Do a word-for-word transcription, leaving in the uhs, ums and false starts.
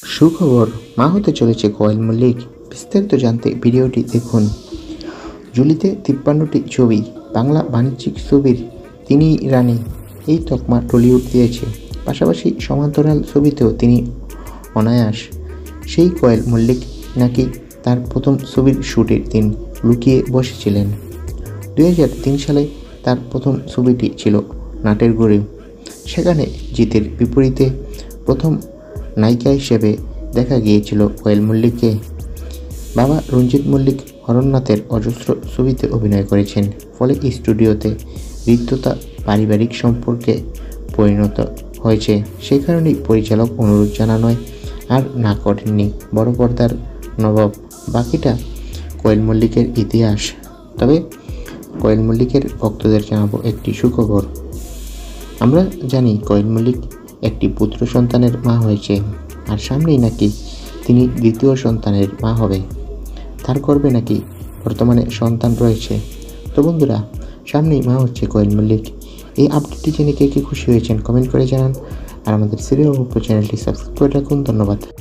সুখবর, মা হতে চলেছে কোয়েল মল্লিক। বিস্তারিত জানতে ভিডিওটি দেখুন। ঝুলিতে তিপ্পান্নটি ছবি, বাংলা বাণিজ্যিক ছবির তিনিই রানী, এই তকমা টলিউড দিয়েছে। পাশাপাশি সমান্তরাল ছবিতেও তিনি অনায়াস। সেই কোয়েল মল্লিক নাকি তার প্রথম ছবির শ্যুটের দিন লুকিয়ে বসেছিলেন। দুই হাজার তিন সালে তার প্রথম ছবিটি ছিল নাটের গুঁড়ি। সেখানে জিতের বিপরীতে প্রথম নায়িকা হিসেবে দেখা গিয়েছিল কোয়েল মল্লিককে। বাবা রঞ্জিত মল্লিক হরনাথের অজস্র ছবিতে অভিনয় করেছেন, ফলে স্টুডিওতে হৃদ্যতা পারিবারিক সম্পর্কে পরিণত হয়েছে। সে কারণেই পরিচালক অনুরোধ জানানোয় আর না করেননি বড় পর্দার নবাব। বাকিটা কোয়েল মল্লিকের ইতিহাস। তবে কোয়েল মল্লিকের ভক্তদের জানাবো একটি সুখবর। আমরা জানি কোয়েল মল্লিক একটি পুত্র সন্তানের মা হয়েছে, আর সামনেই নাকি তিনি দ্বিতীয় সন্তানের মা হবে। তার গর্ভে নাকি বর্তমানে সন্তান রয়েছে। তো বন্ধুরা, সামনেই মা হচ্ছে কোয়েল মল্লিক। এই আপডেটটি জেনে কে কে খুশি হয়েছেন কমেন্ট করে জানান, আর আমাদের সিরিয়াল চ্যানেলটি সাবস্ক্রাইব করে রাখুন। ধন্যবাদ।